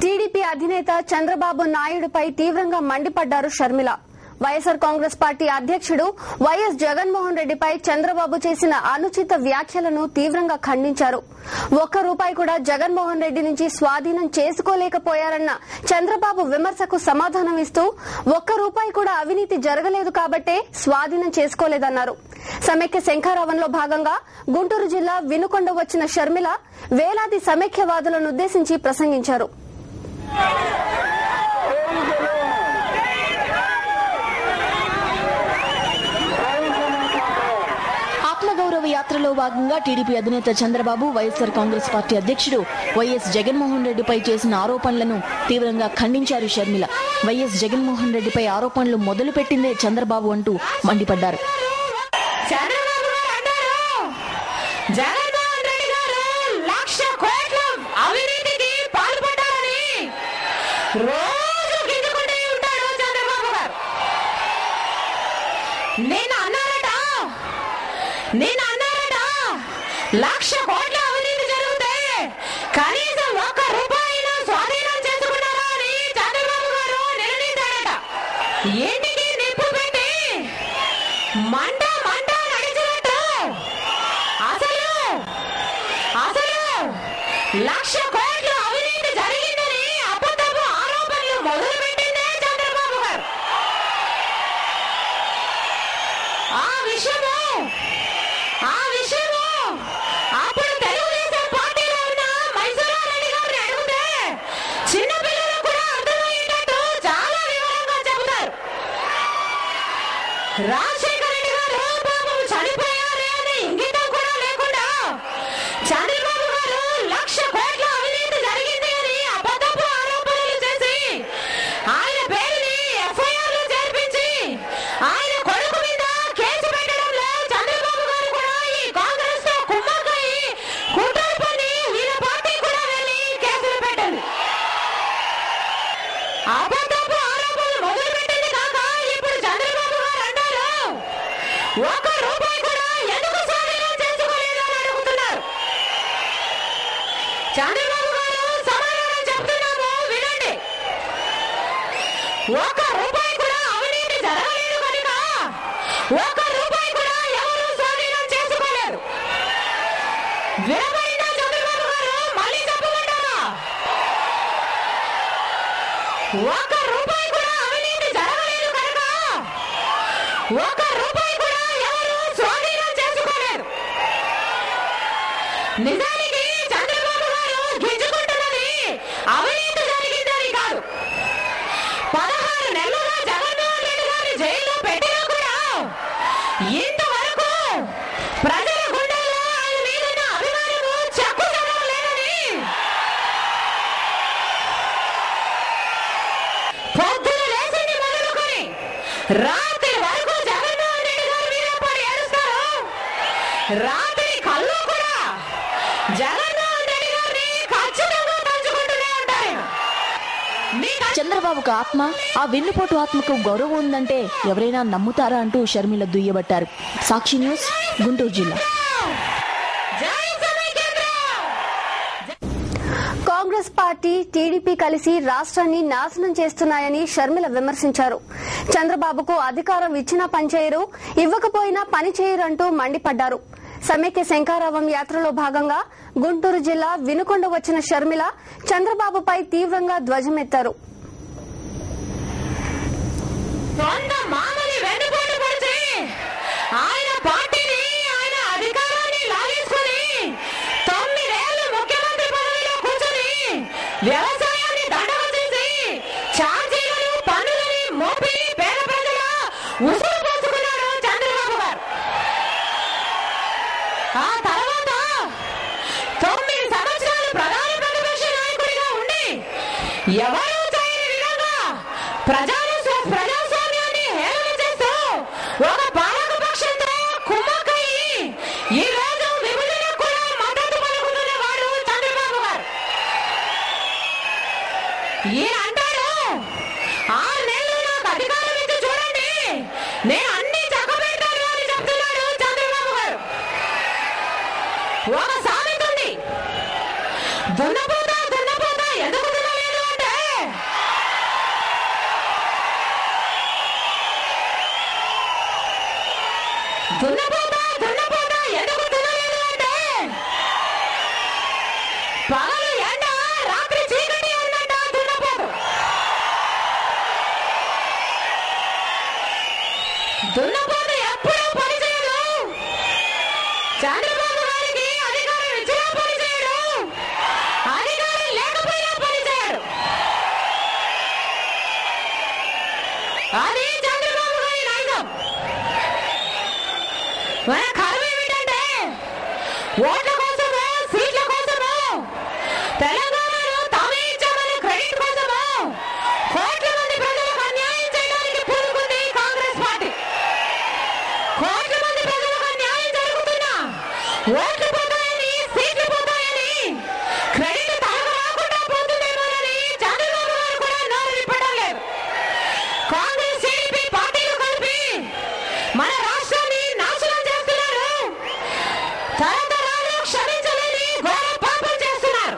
TDP అధినేత చంద్రబాబు నాయుడుపై తీవ్రంగా మండిపడ్డారు షర్మిల. వైఎస్ఆర్ కాంగ్రెస్ పార్టీ అధ్యక్షుడు వైఎస్ జగన్మోహన్ రెడ్డిపై చంద్రబాబు చేసిన అనుచిత వ్యాఖ్యలను తీవ్రంగా ఖండించారు. ఒక్క రూపాయి కూడా జగన్మోహన్ రెడ్డి నుంచి స్వాధీనం చేసుకోలేకపోయారన్న చంద్రబాబు విమర్శకు సమాధానం ఇస్తూ ఒక్క రూపాయి కూడా అవినీతి జరగలేదు కాబట్టే స్వాధీనం చేసుకోలేదన్నారు. సమైక్య శంఖారావంలో భాగంగా గుంటూరు జిల్లా వినుకొండ వచ్చిన షర్మిల వేలాది సమైక్యవాదులను ఉద్దేశించి ప్రసంగించారు. ఆత్మగౌరవ యాత్రలో భాగంగా టీడీపీ అధినేత చంద్రబాబు వైఎస్ఆర్ కాంగ్రెస్ పార్టీ అధ్యక్షుడు వైఎస్ జగన్మోహన్ రెడ్డిపై చేసిన ఆరోపణలను తీవ్రంగా ఖండించారు షర్మిల. వైఎస్ జగన్మోహన్ రెడ్డిపై ఆరోపణలు మొదలుపెట్టిందే చంద్రబాబు అంటూ మండిపడ్డారు. నేను అన్నారట 1,00,000 కోట్ల అవినీతి జరిగితే కనీసం ఒక్క రూపాయినా స్వాధీనం చేసుకున్నారా అని చంద్రబాబు గారు నిలదీశారట. ఇంటికి నిప్పు పెట్టి మంట మంట నడిచినట్టు అసలు 1,00,000 కోట్ల అవినీతి జరిగిందని అబద్ధపు ఆరోపణలు మొదలుపెట్టిందే చంద్రబాబు గారు. ఆ విషయము అప్పుడు తెలుగుదేశం పార్టీలో ఉన్న మైసూరారెడ్డి గారిని అడిగితే చిన్నపిల్లలకు కూడా అర్థమయ్యేటట్టు చాలా వివరంగా చెబుతారు. రాజశేఖర రెడ్డి గారు పాపం చనిపోయారే అనే ఇంగితం కూడా లేకుండా చంద్రబాబు గారు 1,00,000 కోట్ల అవినీతి జరిగింది అని అబద్ధపు ఆరోపణలు చేసి ఆయన పేరుని ఎఫ్ఐఆర్లు చేర్పించి ఆయన కొడుకు మీద కేసు పెట్టడంలో చంద్రబాబు గారు కూడా ఈ కాంగ్రెస్ తో కుమ్మక్కై కుట్ర పని వీళ్ళ పార్టీ కూడా వెళ్ళి కేసులు పెట్టండి. అబద్ధపు ఆరోపణలు మొదలు పెట్టింది కాక ఇప్పుడు చంద్రబాబు గారు అంటారు ఒక్క రూపాయి కూడా ఎందుకు స్వాధీనం చేసుకోలేదు అని అడుగుతున్నారు. చంద్రబాబు గారు సమాధానం చెప్తున్నాము వినండి. ఒక్క రూపాయి కూడా అవినీతి జరగలేదు కనుక ఒక్క రూపాయి కూడా ఎవరు స్వాధీనం చేసుకోలేరు. వినబడిందా చంద్రబాబు గారు? మళ్ళీ చెప్పమంటారా? ఒక్క రూపాయి కూడా అవినీతి జరగలేదు కనుక ఒక్క రూపాయి కూడా ఎవరు స్వాధీనం చేసుకోలేరు. నిజానికి చంద్రబాబు గారు గింజుకుంటున్నది అవినీతి జరిగిందని కాదు. 16 నెలలుగా జగన్మోహన్ రెడ్డి గారిని జైల్లో పెట్టినా కూడా ఇంతవరకు ప్రజల గుండెల్లో ఆయన మీదున్న అభిమానము చెక్కు చెదరలేదని పొద్దున లేచింది మొదలుకొని రాత్రి వరకు జగన్మోహన్ రెడ్డి గారి మీద పడి ఏడుస్తారు. రాత్రి కళ్ళు కూడా జగన్మోహన్ రెడ్డి గారిని ఖచ్చితంగా పంచుకుంటూనే ఉంటారు. చంద్రబాబుకు ఆత్మ, ఆ వెన్నుపోటు ఆత్మకు గౌరవం ఉందంటే ఎవరైనా నమ్ముతారా అంటూ షర్మిల దుయ్యబట్టారు. సాక్షి న్యూస్, గుంటూరు జిల్లా. కాంగ్రెస్ పార్టీ, టీడీపీ కలిసి రాష్ట్రాన్ని నాశనం చేస్తున్నాయని షర్మిల విమర్శించారు. చంద్రబాబుకు అధికారం ఇచ్చినా పనిచేయరు, ఇవ్వకపోయినా పనిచేయరు అంటూ మండిపడ్డారు. సమైక్య శంఖారావం యాత్రలో భాగంగా గుంటూరు జిల్లా వినుకొండ వచ్చిన షర్మిల చంద్రబాబుపై తీవ్రంగా ధ్వజమెత్తారు. ఆయన పార్టీని, ఆయన అధికారాన్ని లాగేసుకుని 9 ఏళ్లు ముఖ్యమంత్రి పదవిలో కూర్చొని వ్యవసాయాన్ని దండగా చేసి ఛార్జీలను, పన్నులని మోపి పేద ప్రజల ఉసురు పోసుకున్నాడు చంద్రబాబు గారు. ఆ తర్వాత 9 సంవత్సరాలు ప్రధాన ప్రతిపక్ష నాయకుడిగా ఉండి ఎవరూ చేయని విధంగా ప్రజాస్వామ్యాన్ని హేళన చేస్తూ ఒక పాలక పక్షంతో కుమ్మక్కయి ఈ రోజు విభజనకు కూడా మద్దతు పలుకుతున్నవాడు చంద్రబాబు గారు. ఈయన అంటాడు 6 నెలలు నాకు అధికారం ఇచ్చి చూడండి, నేను అన్ని చక్కబెడతాను అని చెప్తున్నాడు చంద్రబాబు గారు. ఒక సామెత ఉంది, దున్నపోతా ఎందుకు దున్నలేదు అంటే దున్నపోతా ఎందుకు దున్నలేదు అంటే పగలు ఎండ రాత్రి చీకటి ఉందంట దున్నపోతు. దున్నపోతు ఎప్పుడూ పనిచేయడు. చంద్రబాబు గారికి అధికారం ఇచ్చినా పనిచేయడు, అధికారం లేకపోయినా పనిచేయడు. అది చంద్రబాబు గారి నైజం. మన కర్మ ఏమిటంటే ఓట్ల కోసము, సీట్ల కోసము, తెలంగాణను తామే ఇచ్చామని క్రెడిట్ కోసము కోట్ల మంది ప్రజలకు అన్యాయం చేయడానికి పూనుకుంది కాంగ్రెస్ పార్టీ. కోట్ల మంది ప్రజలకు అన్యాయం జరుగుతున్నా ఓట్లు పోతాయని, సీట్లు పోతాయని, క్రెడిట్ తనకు రాకుండా పోతుందేమోనని చంద్రబాబు గారు కూడా నోరు విప్పడం లేదు. కాంగ్రెస్ టీడీపీ పార్టీలు కలిపి మన రాష్ట్రాన్ని నాశనం చేస్తున్నారు. తరతరాలు క్షమించలేని ఘోర పాపం చేస్తున్నారు.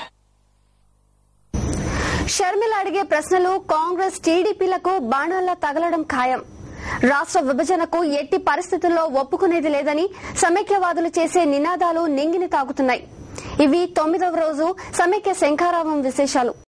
షర్మిల అడిగే ప్రశ్నలు కాంగ్రెస్ టీడీపీలకు బాణాల్లా తగలడం ఖాయం. రాష్ట్ర విభజనకు ఎట్టి పరిస్థితుల్లో ఒప్పుకునేది లేదని సమైక్యవాదులు చేసే నినాదాలు నింగిని తాకుతున్నాయి. ఇవి 9వ రోజు సమైక్య శంఖారావం విశేషాలు.